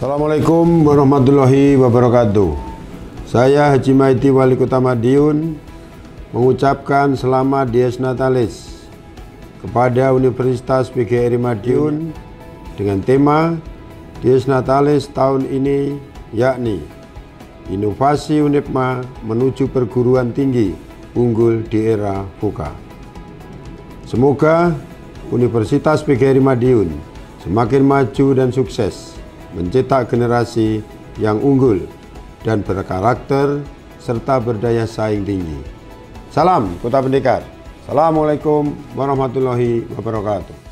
Assalamualaikum warahmatullahi wabarakatuh. Saya Haji Maidi, Wali Kota Madiun, mengucapkan selamat Dies Natalis kepada Universitas PGRI Madiun dengan tema Dies Natalis tahun ini, yakni Inovasi UNIPMA menuju perguruan tinggi unggul di era VUCA. Semoga Universitas PGRI Madiun semakin maju dan sukses, mencetak generasi yang unggul dan berkarakter serta berdaya saing tinggi. Salam Kota Pendekar. Assalamualaikum warahmatullahi wabarakatuh.